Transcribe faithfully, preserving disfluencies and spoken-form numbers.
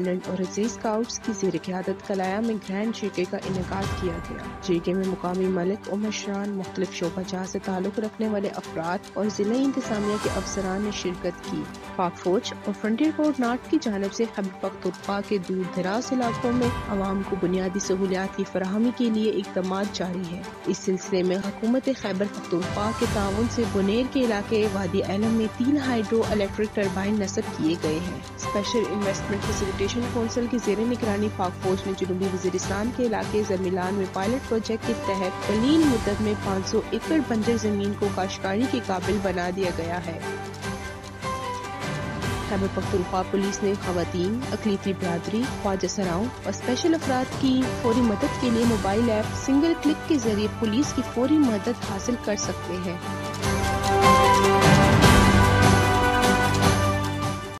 Commandant اور عزیز scouts کی زیر قیادت کلایا میں گرینڈ جیکے کا انعقاد کیا گیا۔ جیکے میں مقامی ملک و مشران، مختلف شعبہ جات سے تعلق رکھنے والے افراد اور ضلعی انتظامیہ کے افسران نے شرکت کی۔ پاک فوج اور فرنٹیر کورٹ نارتھ کی جانب سے خیبر پختونخوا کے دور دراز علاقوں میں عوام کو بنیادی سہولیات کی فراہمی کے لیے اقدامات جاری ہے۔ اس سلسلے میں حکومت خیبر پختونخوا کے تعاون سے بنیر کے علاقے وادی ایلم میں تین ہائیڈرو الیکٹرک ٹربائن نصب کیے گئے ہیں۔ اسپیشل انویسٹمنٹ فیسیلیٹیشن کونسل کی زیر نگرانی پاک فوج نے جنوبی وزیرستان کے علاقے زرمیلان میں پائلٹ پروجیکٹ کے تحت قلیل مدت میں پانچ سو ایکڑ بنجر زمین کو کاشتکاری کے قابل بنا دیا گیا ہے۔ خیبر پختونخوا پولیس نے خواتین، اقلیتی برادری، خواجہ سراؤں اور اسپیشل افراد کی فوری مدد کے لیے موبائل ایپ سنگل کلک کے ذریعے پولیس کی فوری مدد حاصل کر سکتے ہیں۔